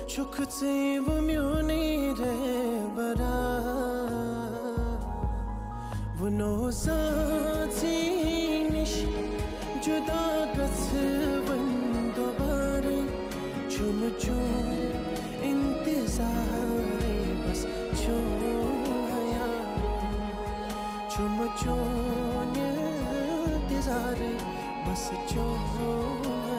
Çok sevmiyorum bara Bunu zatiniş Juda gıtsın dobare Çum çum intizare Bas çoya Çum çum intizare Bas çoya